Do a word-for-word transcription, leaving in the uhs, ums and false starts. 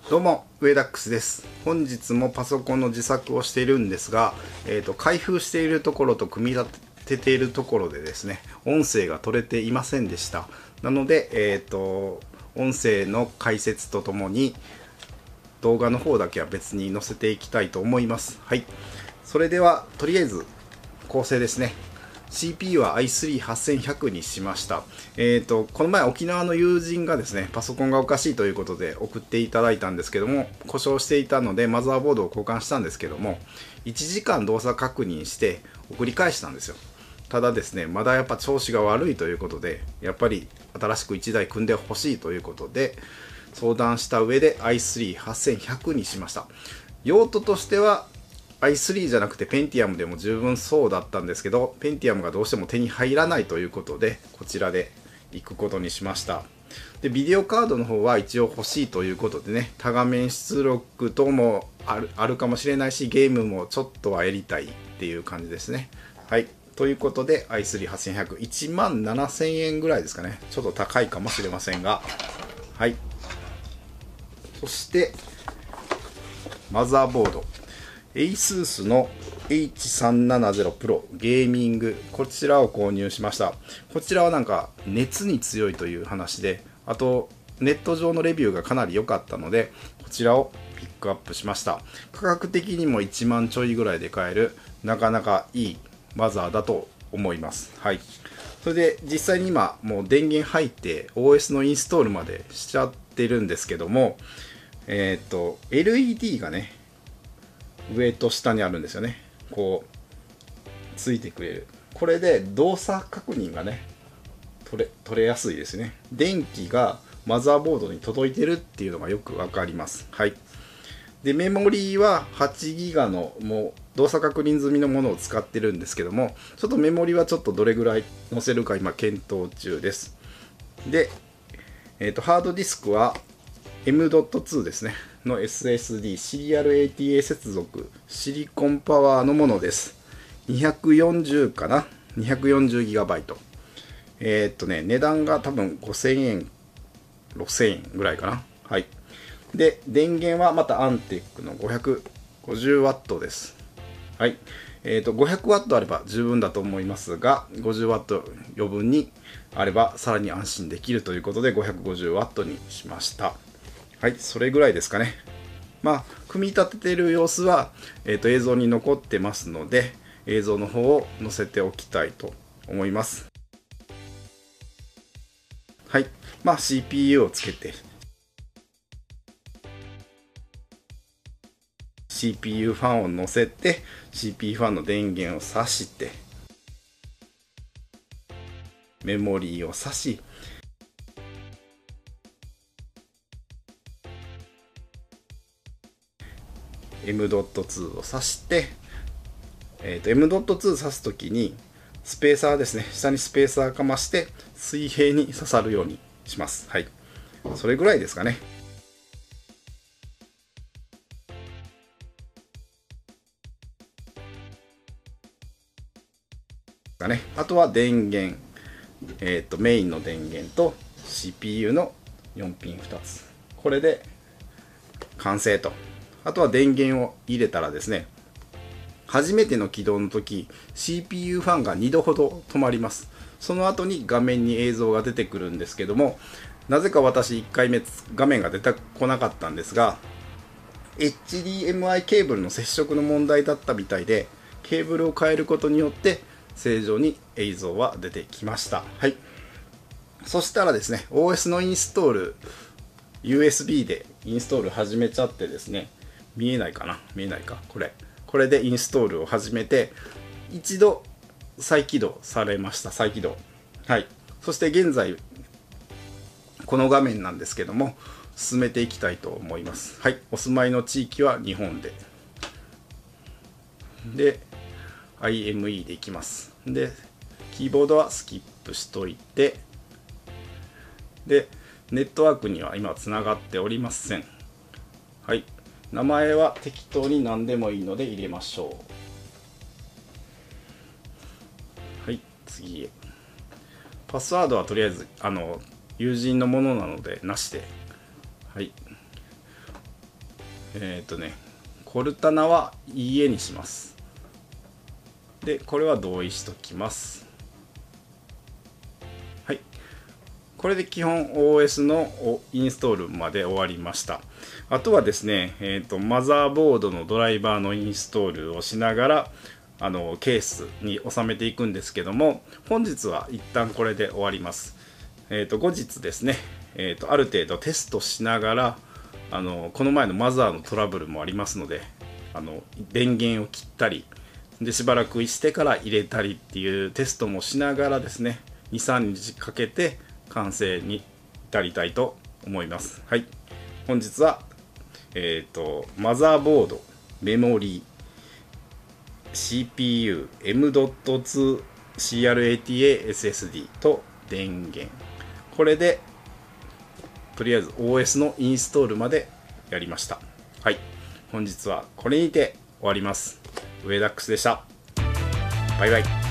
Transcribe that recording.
どうも、ウェダックスです。本日もパソコンの自作をしているんですが、えーと、開封しているところと組み立てているところでですね、音声が取れていませんでした。なので、えーと、音声の解説とともに、動画の方だけは別に載せていきたいと思います。はい。それでは、とりあえず、構成ですね。シーピーユー は アイスリーはちせんひゃく にしました。えっと、この前沖縄の友人がですね、パソコンがおかしいということで送っていただいたんですけども、故障していたのでマザーボードを交換したんですけども、いちじかん動作確認して送り返したんですよ。ただですね、まだやっぱ調子が悪いということで、やっぱり新しくいちだい組んでほしいということで、相談した上で アイスリーはちせんひゃく にしました。用途としては、アイスリー じゃなくてペンティアムでも十分そうだったんですけど、ペンティアムがどうしても手に入らないということで、こちらで行くことにしました。で、ビデオカードの方は一応欲しいということでね、多画面出力等もある、あるかもしれないし、ゲームもちょっとはやりたいっていう感じですね。はい。ということで、アイスリーはちせんひゃく、いちまんななせんえんぐらいですかね。ちょっと高いかもしれませんが。はい。そして、マザーボード。ASUS の エイチさんななゼロ Pro ゲーミング、こちらを購入しました。こちらはなんか熱に強いという話で、あとネット上のレビューがかなり良かったので、こちらをピックアップしました。価格的にもいちまんちょいぐらいで買える、なかなかいいマザーだと思います。はい。それで実際に今もう電源入って オーエス のインストールまでしちゃってるんですけども、えっと エルイーディー がね、上と下にあるんですよね。こうついてくれる。これで動作確認がね取れ取れやすいですね。電気がマザーボードに届いてるっていうのがよくわかります。はい。でメモリーははちギガのもう動作確認済みのものを使ってるんですけども、ちょっとメモリはちょっとどれぐらい載せるか今検討中です。で、えーと、ハードディスクは エムドットツー ですねの エスエスディー シリアル エーティーエー 接続シリコンパワーのものです。にひゃくよんじゅうかな にひゃくよんじゅうギガバイト。 えー、っとね値段が多分ごせんえんろくせんえんぐらいかな。はい。で電源はまたアンテックの ごひゃくごじゅうワット です。はい。えー、と ごひゃくワット あれば十分だと思いますが、 ごじゅうワット 余分にあればさらに安心できるということで ごひゃくごじゅうワット にしました。はい、それぐらいですかね。まあ、組み立てている様子は、えーと、映像に残ってますので、映像の方を載せておきたいと思います。はい、まあ シーピーユー をつけて、シーピーユー ファンを載せて、シーピーユー ファンの電源を挿して、メモリーを挿し、エムドットツー を挿して、えーと、エムドットツー 挿すときにスペーサーですね、下にスペーサーかまして水平に刺さるようにします。はい、それぐらいですかね。だね。あとは電源、えーと、メインの電源と シーピーユー のよんピンふたつ、これで完成と。あとは電源を入れたらですね、初めての起動の時 シーピーユー ファンがにどほど止まります。その後に画面に映像が出てくるんですけども、なぜか私いっかいめ画面が出てこなかったんですが、 エイチディーエムアイ ケーブルの接触の問題だったみたいで、ケーブルを変えることによって正常に映像は出てきました。はい。そしたらですね、 オーエス のインストール ユーエスビー でインストール始めちゃってですね、見えないかな、見えないか、これこれでインストールを始めて、一度再起動されました。再起動。はい。そして現在この画面なんですけども、進めていきたいと思います。はい。お住まいの地域は日本でで アイエムイー でいきます。でキーボードはスキップしといて、でネットワークには今つながっておりません。はい。名前は適当に何でもいいので入れましょう。はい、次へ。パスワードはとりあえずあの友人のものなのでなしで。はい。 えっとねコルタナはいいえにします。でこれは同意しときます。はい、これで基本 オーエス のインストールまで終わりました。あとはですね、えーと、マザーボードのドライバーのインストールをしながらあのケースに収めていくんですけども、本日は一旦これで終わります。えーと、後日ですね、えーと、ある程度テストしながらあのこの前のマザーのトラブルもありますので、あの電源を切ったりでしばらくしてから入れたりっていうテストもしながらですね、にさんにちかけて完成に至りたいと思います。はい、本日は、えーと、マザーボード、メモリー、シーピーユー、エムドットツー、シーアールエーティーエー、エスエスディー と電源、これでとりあえず オーエス のインストールまでやりました。はい、本日はこれにて終わります。ウェダックスでした。バイバイ。